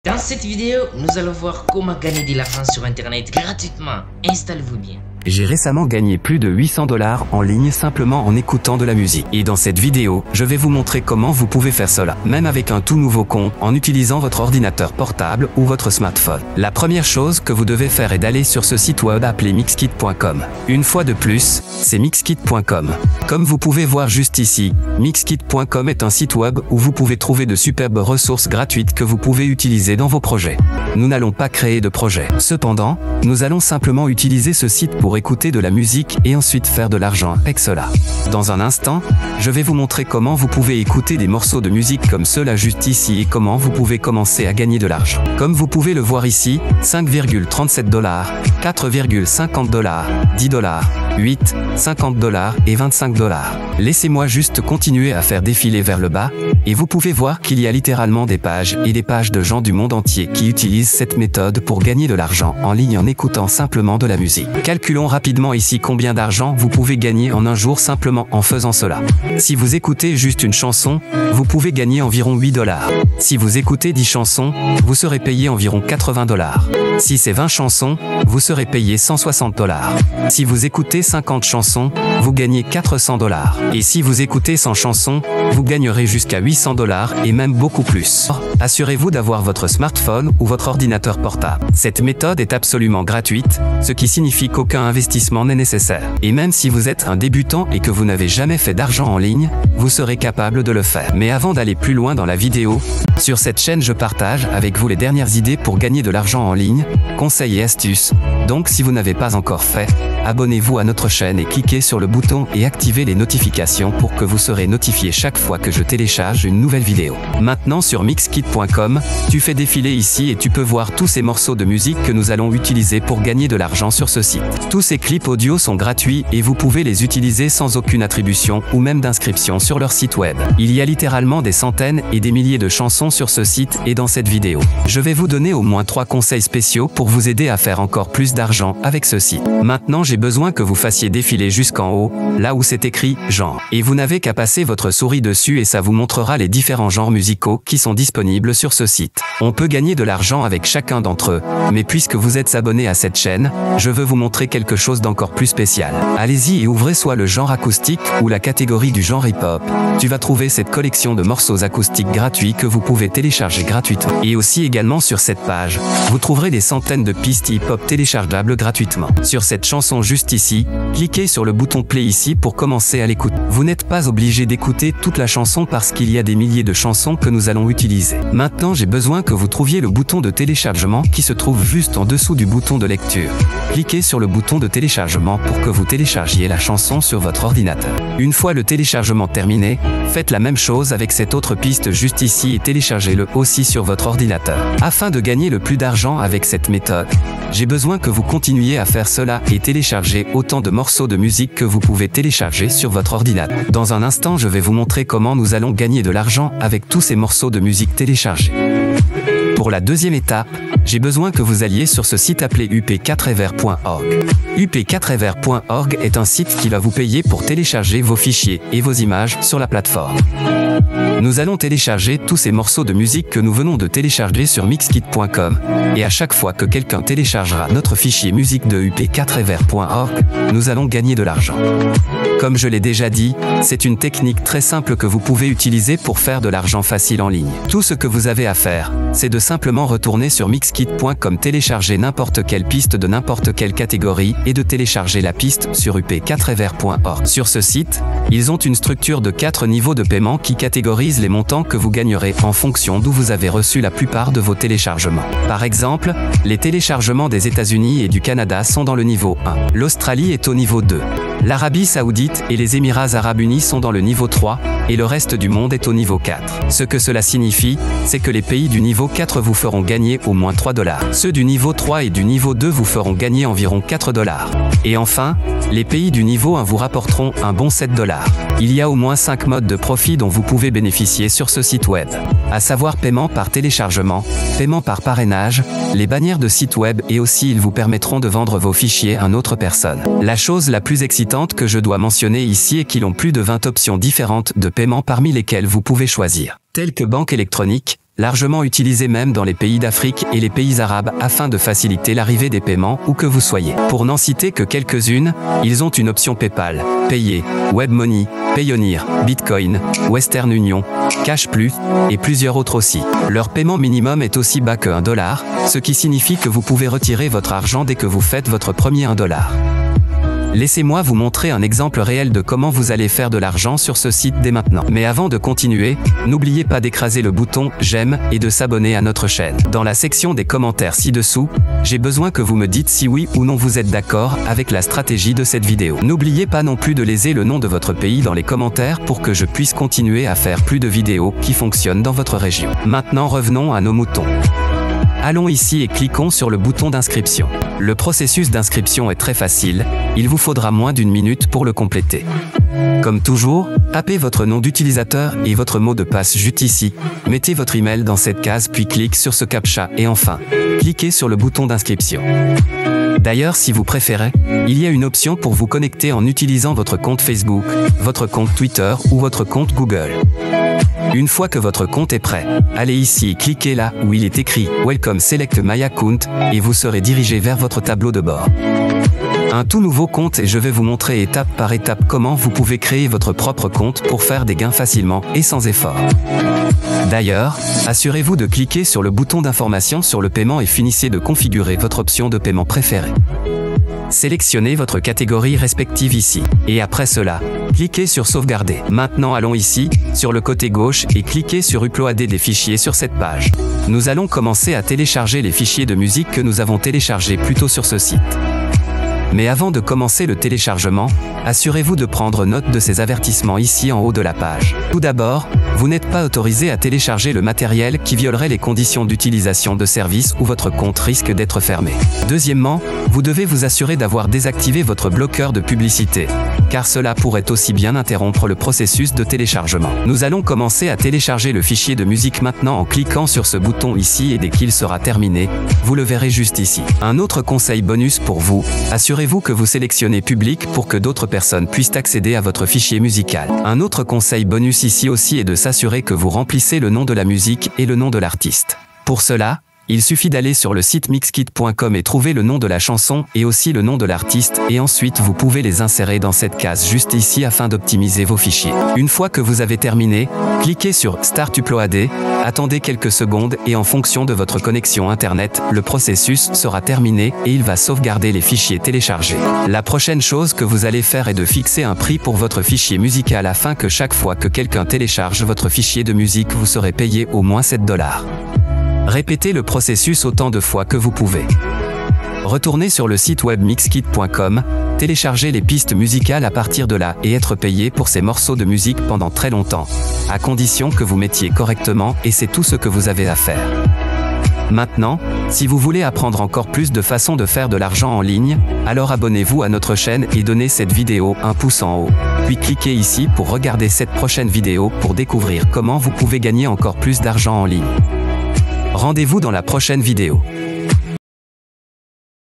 Dans cette vidéo, nous allons voir comment gagner de l'argent sur internet gratuitement. Installez-vous bien. J'ai récemment gagné plus de 800 $ en ligne simplement en écoutant de la musique. Et dans cette vidéo, je vais vous montrer comment vous pouvez faire cela, même avec un tout nouveau compte, en utilisant votre ordinateur portable ou votre smartphone. La première chose que vous devez faire est d'aller sur ce site web appelé mixkit.com. Une fois de plus, c'est mixkit.com. Comme vous pouvez voir juste ici, mixkit.com est un site web où vous pouvez trouver de superbes ressources gratuites que vous pouvez utiliser dans vos projets. Nous n'allons pas créer de projet. Cependant, nous allons simplement utiliser ce site pour écouter de la musique et ensuite faire de l'argent avec cela. Dans un instant, je vais vous montrer comment vous pouvez écouter des morceaux de musique comme ceux-là juste ici et comment vous pouvez commencer à gagner de l'argent. Comme vous pouvez le voir ici, 5,37 $, 4,50 $, 10 $, 8, 50 $ et 25 $. Laissez-moi juste continuer à faire défiler vers le bas, et vous pouvez voir qu'il y a littéralement des pages et des pages de gens du monde entier qui utilisent cette méthode pour gagner de l'argent en ligne en écoutant simplement de la musique. Calculons rapidement ici combien d'argent vous pouvez gagner en un jour simplement en faisant cela. Si vous écoutez juste une chanson, vous pouvez gagner environ 8 $. Si vous écoutez 10 chansons, vous serez payé environ 80 $. Si c'est 20 chansons, vous serez payé 160 $. Si vous écoutez 50 chansons, vous gagnez 400 $. Et si vous écoutez 100 chansons, vous gagnerez jusqu'à 800 $ et même beaucoup plus. Assurez-vous d'avoir votre smartphone ou votre ordinateur portable. Cette méthode est absolument gratuite, ce qui signifie qu'aucun investissement n'est nécessaire. Et même si vous êtes un débutant et que vous n'avez jamais fait d'argent en ligne, vous serez capable de le faire. Mais avant d'aller plus loin dans la vidéo, sur cette chaîne je partage avec vous les dernières idées pour gagner de l'argent en ligne, conseils et astuces. Donc si vous n'avez pas encore fait, abonnez-vous à notre chaîne et cliquez sur le bouton et activez les notifications pour que vous serez notifié chaque fois que je télécharge une nouvelle vidéo. Maintenant sur mixkit.com, tu fais défiler ici et tu peux voir tous ces morceaux de musique que nous allons utiliser pour gagner de l'argent sur ce site. Tous ces clips audio sont gratuits et vous pouvez les utiliser sans aucune attribution ou même d'inscription sur leur site web. Il y a littéralement des centaines et des milliers de chansons sur ce site et dans cette vidéo. Je vais vous donner au moins 3 conseils spéciaux pour vous aider à faire encore plus d'argent avec ce site. Maintenant j'ai besoin que vous fassiez défiler jusqu'en haut, là où c'est écrit « genre ». Et vous n'avez qu'à passer votre souris dessus et ça vous montrera les différents genres musicaux qui sont disponibles sur ce site. On peut gagner de l'argent avec chacun d'entre eux, mais puisque vous êtes abonné à cette chaîne, je veux vous montrer quelque chose d'encore plus spécial. Allez-y et ouvrez soit le genre acoustique ou la catégorie du genre hip-hop. Tu vas trouver cette collection de morceaux acoustiques gratuits que vous pouvez télécharger gratuitement. Et aussi également sur cette page, vous trouverez des centaines de pistes hip-hop téléchargeables gratuitement. Sur cette chanson juste ici, cliquez sur le bouton play ici pour commencer à l'écouter. Vous n'êtes pas obligé d'écouter toute la chanson parce qu'il y a des milliers de chansons que nous allons utiliser. Maintenant j'ai besoin que vous trouviez le bouton de téléchargement qui se trouve juste en dessous du bouton de lecture. Cliquez sur le bouton de téléchargement pour que vous téléchargiez la chanson sur votre ordinateur. Une fois le téléchargement terminé, faites la même chose avec cette autre piste juste ici et téléchargez-le aussi sur votre ordinateur. Afin de gagner le plus d'argent avec cette méthode, j'ai besoin que vous continuiez à faire cela et télécharger autant de morceaux de musique que vous pouvez télécharger sur votre ordinateur. Dans un instant, je vais vous montrer comment nous allons gagner de l'argent avec tous ces morceaux de musique téléchargés. Pour la deuxième étape, j'ai besoin que vous alliez sur ce site appelé up4ever.org. up4ever.org est un site qui va vous payer pour télécharger vos fichiers et vos images sur la plateforme. Nous allons télécharger tous ces morceaux de musique que nous venons de télécharger sur mixkit.com, et à chaque fois que quelqu'un téléchargera notre fichier musique de up4ever.org, nous allons gagner de l'argent. Comme je l'ai déjà dit, c'est une technique très simple que vous pouvez utiliser pour faire de l'argent facile en ligne. Tout ce que vous avez à faire, c'est de simplement retourner sur mixkit.com, télécharger n'importe quelle piste de n'importe quelle catégorie et de télécharger la piste sur up4ever.org. Sur ce site, ils ont une structure de 4 niveaux de paiement qui catégorisent les montants que vous gagnerez en fonction d'où vous avez reçu la plupart de vos téléchargements. Par exemple, les téléchargements des États-Unis et du Canada sont dans le niveau 1. L'Australie est au niveau 2. L'Arabie Saoudite et les Émirats Arabes Unis sont dans le niveau 3, et le reste du monde est au niveau 4. Ce que cela signifie, c'est que les pays du niveau 4 vous feront gagner au moins 3 $. Ceux du niveau 3 et du niveau 2 vous feront gagner environ 4 $. Et enfin, les pays du niveau 1 vous rapporteront un bon 7 $. Il y a au moins 5 modes de profit dont vous pouvez bénéficier sur ce site web. À savoir paiement par téléchargement, paiement par parrainage, les bannières de sites web et aussi ils vous permettront de vendre vos fichiers à une autre personne. La chose la plus excitante que je dois mentionner ici est qu'ils ont plus de 20 options différentes de paiement parmi lesquelles vous pouvez choisir. telles que banque électronique, largement utilisé même dans les pays d'Afrique et les pays arabes afin de faciliter l'arrivée des paiements où que vous soyez. Pour n'en citer que quelques-unes, ils ont une option PayPal, Payer, WebMoney, Payoneer, Bitcoin, Western Union, Cashplus et plusieurs autres aussi. Leur paiement minimum est aussi bas que $1, ce qui signifie que vous pouvez retirer votre argent dès que vous faites votre premier $1. Laissez-moi vous montrer un exemple réel de comment vous allez faire de l'argent sur ce site dès maintenant. Mais avant de continuer, n'oubliez pas d'écraser le bouton « J'aime » et de s'abonner à notre chaîne. Dans la section des commentaires ci-dessous, j'ai besoin que vous me dites si oui ou non vous êtes d'accord avec la stratégie de cette vidéo. N'oubliez pas non plus de laisser le nom de votre pays dans les commentaires pour que je puisse continuer à faire plus de vidéos qui fonctionnent dans votre région. Maintenant revenons à nos moutons. Allons ici et cliquons sur le bouton d'inscription. Le processus d'inscription est très facile, il vous faudra moins d'une minute pour le compléter. Comme toujours, tapez votre nom d'utilisateur et votre mot de passe juste ici, mettez votre email dans cette case puis cliquez sur ce captcha et enfin, cliquez sur le bouton d'inscription. D'ailleurs, si vous préférez, il y a une option pour vous connecter en utilisant votre compte Facebook, votre compte Twitter ou votre compte Google. Une fois que votre compte est prêt, allez ici et cliquez là où il est écrit « Welcome Select My Account » et vous serez dirigé vers votre tableau de bord. Un tout nouveau compte et je vais vous montrer étape par étape comment vous pouvez créer votre propre compte pour faire des gains facilement et sans effort. D'ailleurs, assurez-vous de cliquer sur le bouton d'information sur le paiement et finissez de configurer votre option de paiement préférée. Sélectionnez votre catégorie respective ici. Et après cela, cliquez sur Sauvegarder. Maintenant allons ici, sur le côté gauche et cliquez sur Uploader des fichiers sur cette page. Nous allons commencer à télécharger les fichiers de musique que nous avons téléchargés plus tôt sur ce site. Mais avant de commencer le téléchargement, assurez-vous de prendre note de ces avertissements ici en haut de la page. Tout d'abord, vous n'êtes pas autorisé à télécharger le matériel qui violerait les conditions d'utilisation de service ou votre compte risque d'être fermé. Deuxièmement, vous devez vous assurer d'avoir désactivé votre bloqueur de publicité, car cela pourrait aussi bien interrompre le processus de téléchargement. Nous allons commencer à télécharger le fichier de musique maintenant en cliquant sur ce bouton ici et dès qu'il sera terminé, vous le verrez juste ici. Un autre conseil bonus pour vous, assurez-vous que vous sélectionnez public pour que d'autres personnes puissent accéder à votre fichier musical. Un autre conseil bonus ici aussi est de s'assurer que vous remplissez le nom de la musique et le nom de l'artiste. Pour cela, il suffit d'aller sur le site mixkit.com et trouver le nom de la chanson et aussi le nom de l'artiste et ensuite vous pouvez les insérer dans cette case juste ici afin d'optimiser vos fichiers. Une fois que vous avez terminé, cliquez sur Start Uploader, attendez quelques secondes et en fonction de votre connexion internet, le processus sera terminé et il va sauvegarder les fichiers téléchargés. La prochaine chose que vous allez faire est de fixer un prix pour votre fichier musical afin que chaque fois que quelqu'un télécharge votre fichier de musique vous serez payé au moins $7. Répétez le processus autant de fois que vous pouvez. Retournez sur le site web mixkit.com, téléchargez les pistes musicales à partir de là et être payé pour ces morceaux de musique pendant très longtemps, à condition que vous mettiez correctement et c'est tout ce que vous avez à faire. Maintenant, si vous voulez apprendre encore plus de façons de faire de l'argent en ligne, alors abonnez-vous à notre chaîne et donnez cette vidéo un pouce en haut. Puis cliquez ici pour regarder cette prochaine vidéo pour découvrir comment vous pouvez gagner encore plus d'argent en ligne. Rendez-vous dans la prochaine vidéo.